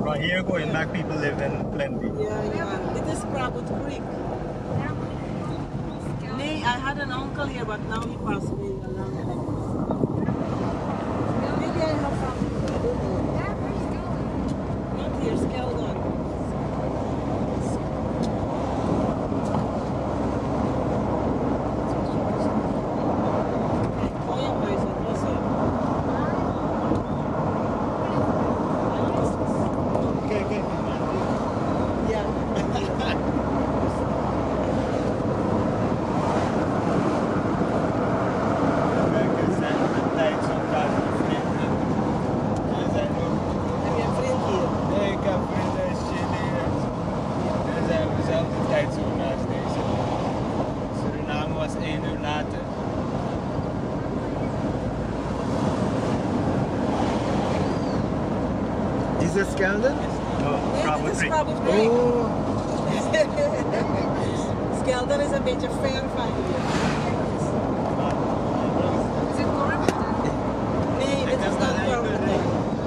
But here going back, people live in plenty. Yeah. It is Prabut Creek. Nee, I had an uncle here, but now he passed away a long time ago. Maybe I have family. I don't know. Not here, Skeldon. Oh, yeah, boys, it was Okay. yeah. Welke zijn de tijd zo'n kaart vrienden? Er zijn ook... Heb je een vriend hier? Nee, ik heb vrienden in Chili. Er zijn dezelfde tijdzone als deze. Suriname was 1 uur later. Is this Skeldon? No, Nee, Prabut dit is Creek. Prabut Creek. Oh. Skeldon is een beetje ver van hier. Nee, dit is not Coromandel.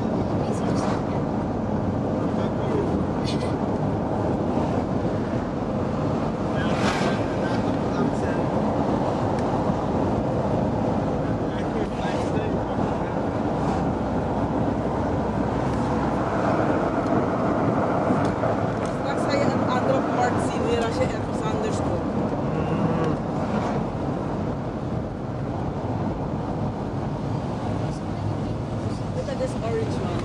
Straks ga je een andere port zien weer als je ergens anders komt. Look at this orange one.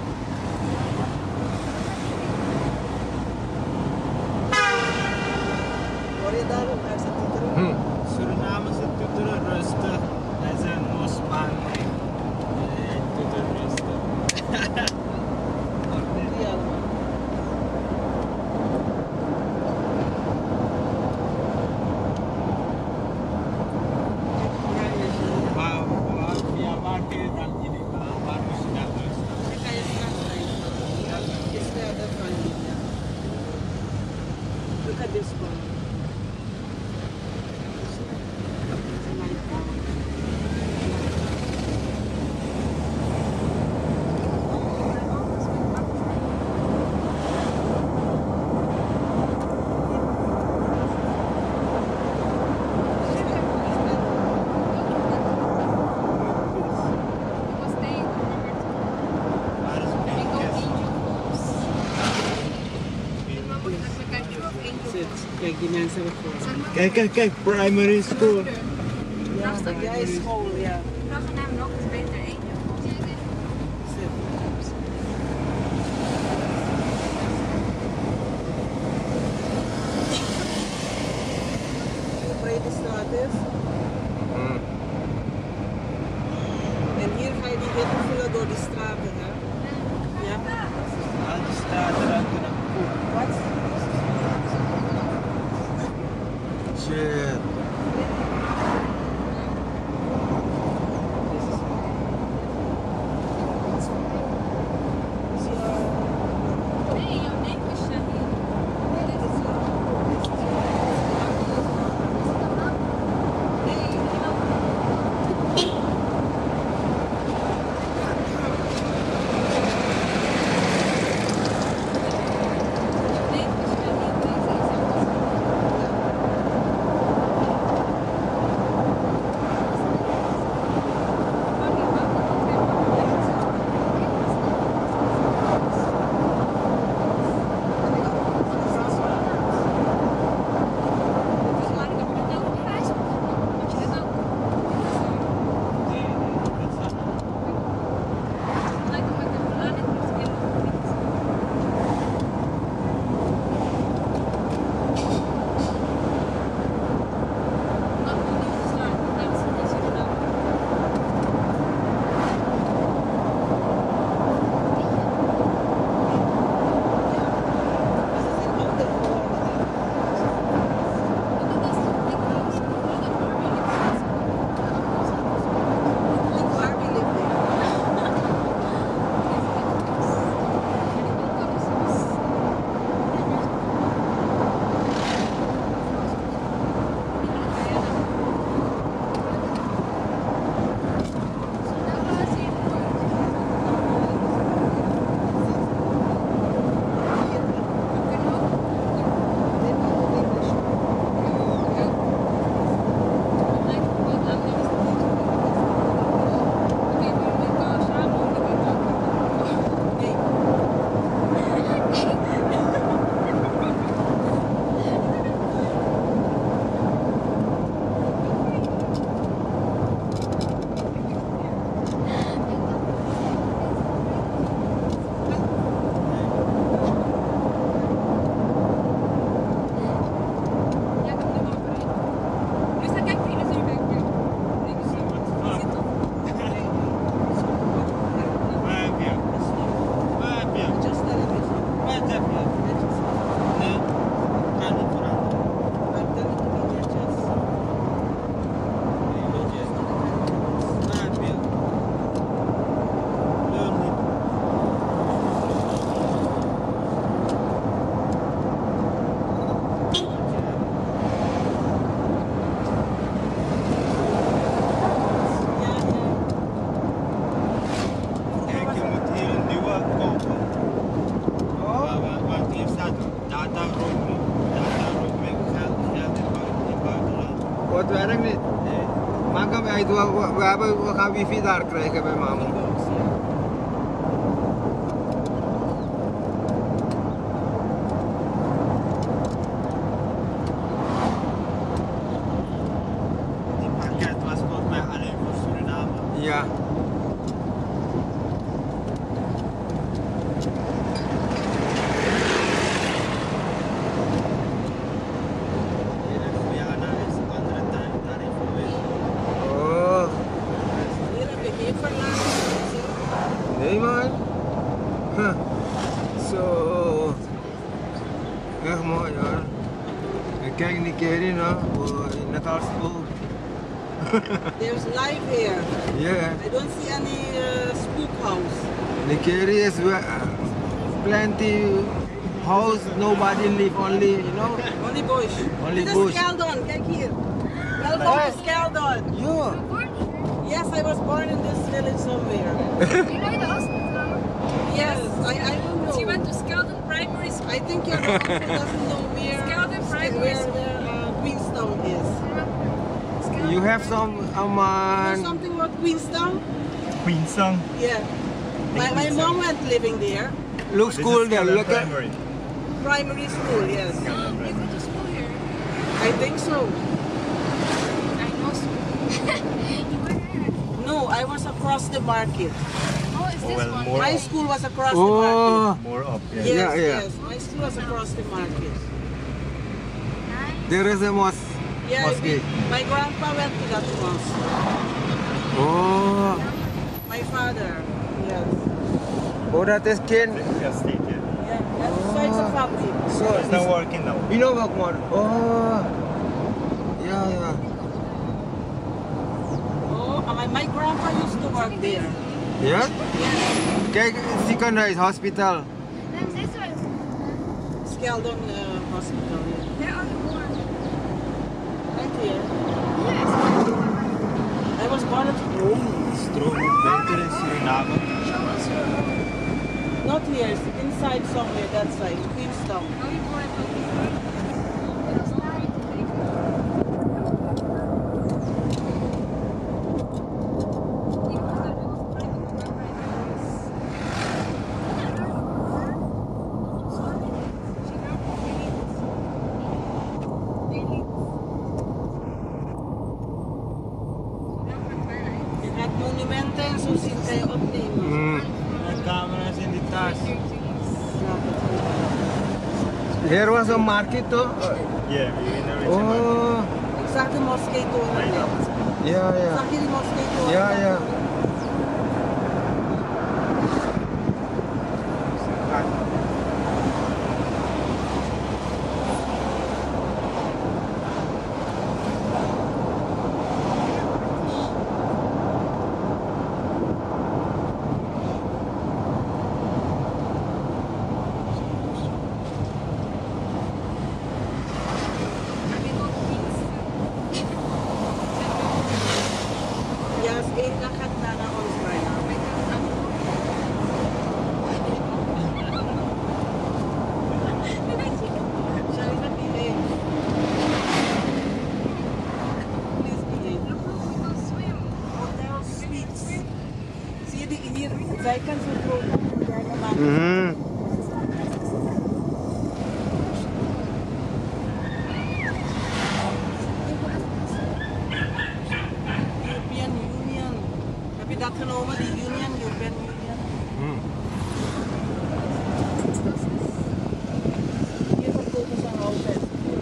Hoor je daar? Daar zit die terug. Suriname zit toeteren rustig. Hij zijn no spanning. Nee, toeteren rustig. Die allemaal. Waar kun je dan in waar moet je dan rustig? Dan ga je straks rijden. Is verder van hier, ja. Look at this one. It's a nice one. Waar is het Zit. Kijk, die mensen hebben voor. Kijk, primary school. Ja, jij is school, ja. Zit. Hoe breed de straat is. En hier ga je die hitte voelen door die straten, hè? Ja. Al die straten ruiken naar poep. Wat? Shit. tijd, we gaan wifi daar krijgen bij mama. Die pakket was volgens mij alleen voor Suriname. Ja. Hier in Guyana is een andere tarief geweest. Oh, Hier heb je geen verlaging. nee man. Huh. Zo. Echt mooi hoor. En kijk die keer in hoor. Net als ook. There's life here. Yeah. I don't see any spook house. Nikeri is plenty house, nobody live, only, you know. Only bush. Only Dit bush. is Skeldon, kijk hier. Welkom to Skeldon. Yeah. Yes, I was born in this village somewhere. You know the hospital? Yes, I don't know. She went to Skeldon Primary School. I think you're the one who doesn't know where Skeldon Primary School. Queenstown is. You have some You know something about Queenstown? Queenstown. Yeah. My mom went living there. look school there, look at. Primary school, yes. You go to school here. I think so. I know school. You were there. No, I was across the market. Oh, is this well, one? more- My school was across the Oh, market. More up, Yes, Yeah, yeah. yes. My school was across the market. Nice. there is a mosque. Yeah, Mosque. my grandpa went to that mosque. Oh, My father, yes. oh that is kin. Yeah, state, yeah. Yeah, that's why it's a family. So It's not working now. you know what more? Oh, yeah, yeah. Oh, my grandpa used to work there. Yeah? Yes, Kijk, ziekenhuis, hospital. Then this one. Skeldon Hospital. Yeah. There are more. Right here. Yes. I was born at home. Stroom wordt beter in Suriname. Show us your home. Not here, it's inside somewhere, that side, Queenstown. No, you go and dat is niet te weten. Je moet daar wel Je gaat monumenten en zo zien, kan je opnemen. Mm. Mijn camera's in die tas. Here was a market too. Yeah, we in the original. Oh, Ik zag de moskee toren net. yeah, yeah. Zag je die moskee toren? Ja, ja. Ja, is één dag gaat naar ons bijna. Shall we not behave? Please behave. Hotel Suites. Zie je die hier? Zij kan zo groot derde maken. Mhm. European Union. Heb je dat genomen, die Union? European Union? Mm. Hier verkopen ze altijd.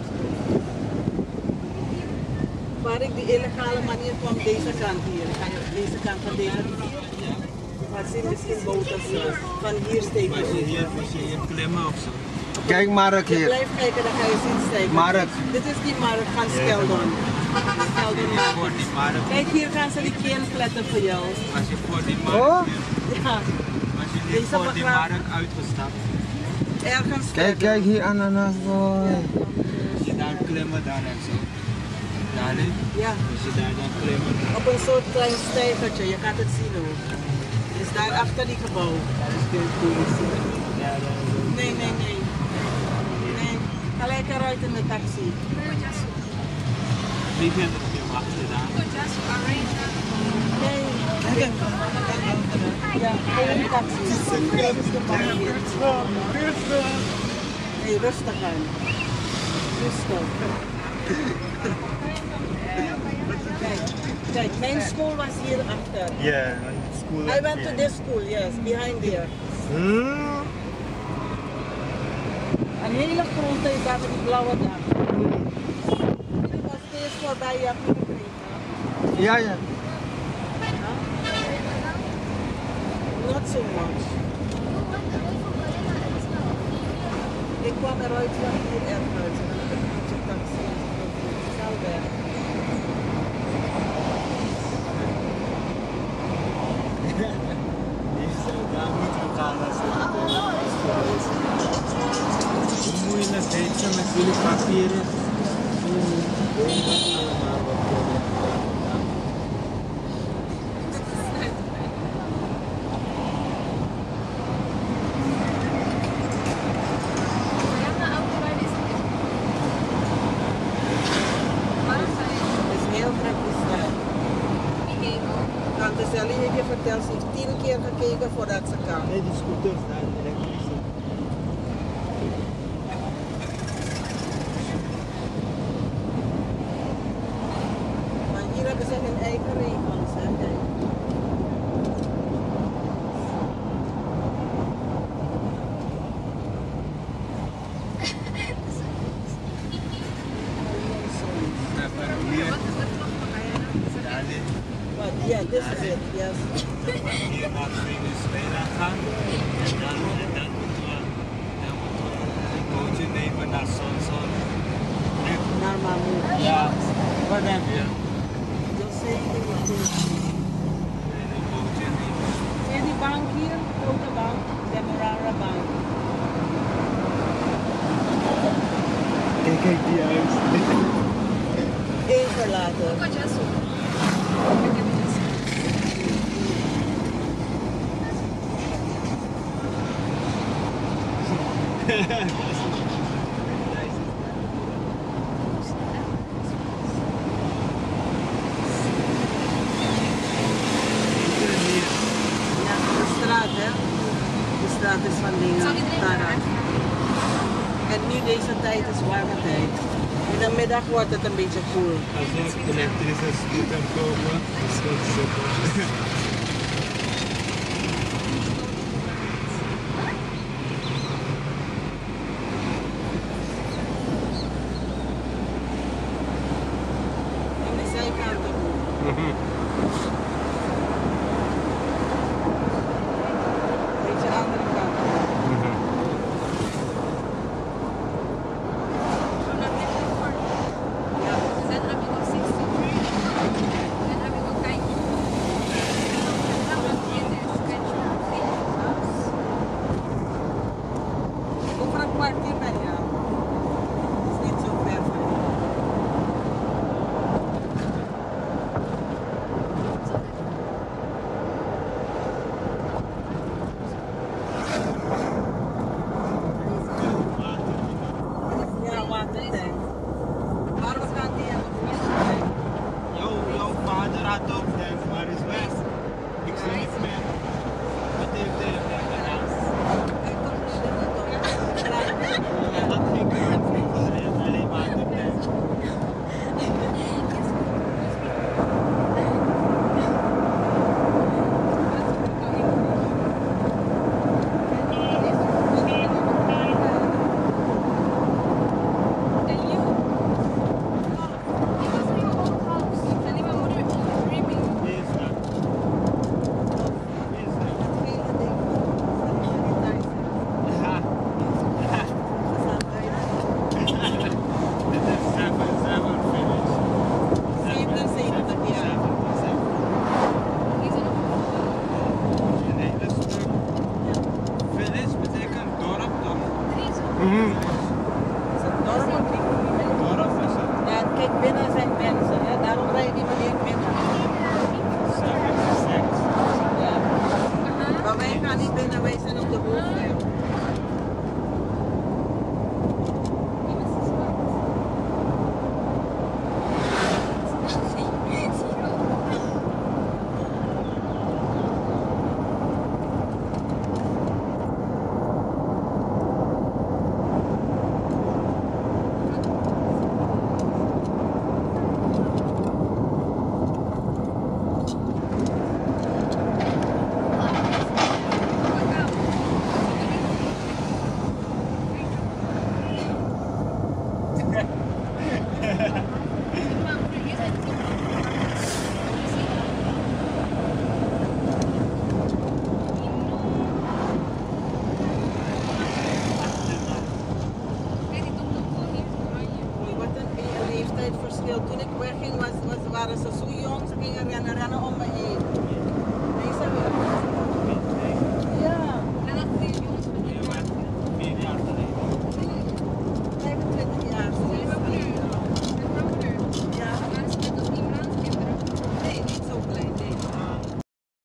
Waar ik die illegale manier kwam, deze kant hier. Ik ga je deze kant van deze rivier. Maar zie misschien boten van hier steken. Als je hier klimmen of zo. Kijk Mark Je hier. blijft kijken, dan ga je zien steken. Mark. Dit is die markt van Skeldon. Skeldon Voor markt. die markt. Kijk, hier gaan ze die kien pletten voor jou. Als je voor die Oh. markt, Ja, als je niet Deze voor die begraven. markt uitgestapt, ergens Kijk, verder. kijk hier ananas boy. als je daar klimmen dan en zo. Daar niet. Ja, Als je daar dan klimmen, op een soort klein stijgertje. Je gaat het zien ook. Het is daar achter die gebouw. daar is veel politie. Ja, daar is ook. Nee, nee, nee. Nee, gelijk eruit in de taxi. Just, Wie vindt het je wachten daar? just arrange that. Ja, geen taxi. Dit is de parkeer. Nee, rustig aan. Rustig. Kijk, mijn school was hier achter. Yeah, school. I went to this school, yes, behind there. Een hele grote is daar met die blauwe dak. Het was steeds voorbij, je hebt niet gekregen. Ja, ja. Not so much. Ik kwam eruit van hier ergens. En dan heb ik een beetje taxi en snel weg. Daar moeten we gaan als hoe moet je dat weten met jullie papieren? Het is heel druk die straat. Tante Sally heeft je verteld, ze heeft 10 keer gekeken voordat ze kan. Nee, die scooters daar, elektrische. Maar hier hebben ze hun eigen regels. Hè? Kijk. But yeah, this is it, yes. Hier naar Venezuela gaan en dan moeten we een bootje nemen naar Sonson. Naar Mamu. Ja, wat heb je? Dat zie je niet. En een bootje nemen. Zie je die bank hier? Grote bank. Demerara bank. Kijk die huis. Eén verlaten. Ja, de straat hè. De straat is van dingen. Daaruit. En nu deze tijd is warme tijd. In de middag wordt het een beetje koel. Als we een elektrische scooter kopen, is het super. Aan de zijkant ook. Beetje andere kant. Over een kwartier ben je. Het is niet zo ver van je. Ja, watertank. Maar we gaan die hebben. Jouw vader had ook dat, maar is weg. Ik zie niet meer. Wat heeft hij gedaan? Ja, dat ging goed. Hij heeft alleen watertank. Wie is dat? veel. Toen ik wegging waren ze zo jong, ze gingen rennen om me